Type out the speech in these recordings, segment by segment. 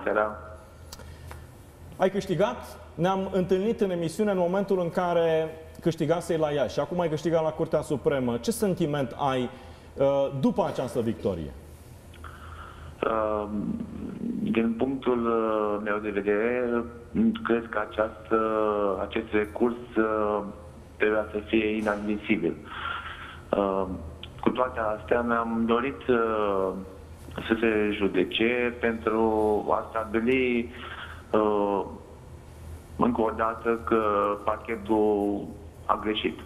seara! Ai câștigat? Ne-am întâlnit în emisiune în momentul în care câștigasei la Iași și acum ai câștigat la Curtea Supremă. Ce sentiment ai după această victorie? Din punctul meu de vedere, cred că acest recurs trebuia să fie inadmisibil. Cu toate astea, mi-am dorit să se judece pentru a stabili încă o dată că parchetul a greșit.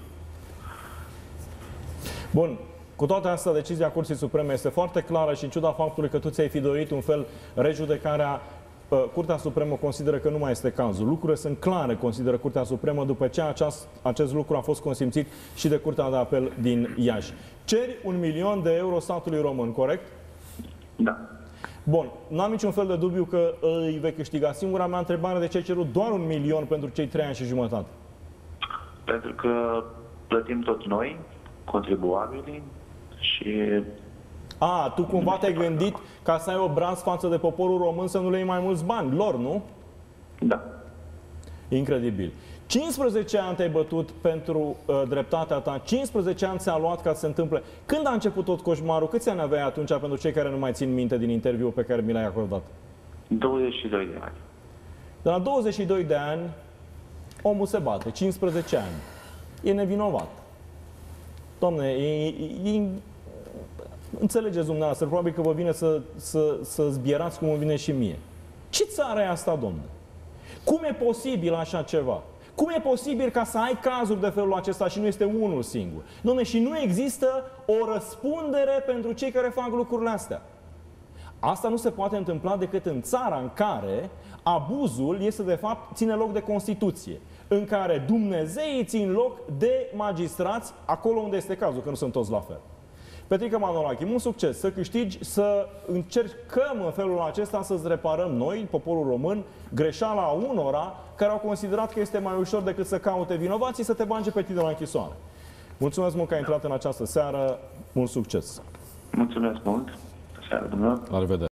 Bun. Cu toate astea, decizia Curții Supreme este foarte clară și în ciuda faptului că tu ți-ai fi dorit un fel rejudecarea, Curtea Supremă consideră că nu mai este cazul. Lucrurile sunt clare, consideră Curtea Supremă, după ce acest lucru a fost consimțit și de Curtea de Apel din Iași. Ceri 1.000.000 de euro statului român, corect? Da. Bun, n-am niciun fel de dubiu că îi vei câștiga. Singura mea întrebare, de ce ai cerut doar 1.000.000 pentru cei 3 ani și jumătate? Pentru că plătim tot noi, contribuabilii, și... Tu cumva te-ai gândit ca să ai obraz față de poporul român să nu le iei mai mulți bani lor, nu? Da. Incredibil. 15 ani te-ai bătut pentru dreptatea ta, 15 ani ți-a luat ca să se întâmple. Când a început tot coșmarul? Câți ani aveai atunci, pentru cei care nu mai țin minte din interviul pe care mi l-ai acordat? 22 de ani. De la 22 de ani, omul se bate, 15 ani. E nevinovat. Doamne, înțelegeți dumneavoastră, probabil că vă vine să zbierați cum îmi vine și mie. Ce țară e asta, domnule? Cum e posibil așa ceva? Cum e posibil ca să ai cazuri de felul acesta și nu este unul singur? Dom'le, și nu există o răspundere pentru cei care fac lucrurile astea. Asta nu se poate întâmpla decât în țara în care abuzul este, de fapt, ține loc de Constituție, în care Dumnezeii țin loc de magistrați acolo unde este cazul, că nu sunt toți la fel. Petrica Manolache, mult succes, să câștigi, să încercăm în felul acesta să-ți reparăm noi, poporul român, greșeala unora care au considerat că este mai ușor decât să caute vinovații să te bage pe tine la închisoare. Mulțumesc mult că ai intrat în această seară, mult succes! Mulțumesc mult! Seara, dumneavoastră! La revedere!